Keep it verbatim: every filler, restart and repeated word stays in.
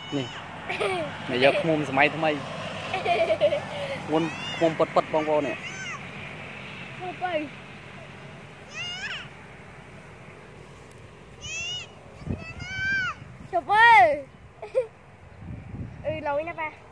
nè này giờ không mua máy thay muốn không bật bật bong bóng này chụp ơi ừ lâu nha ba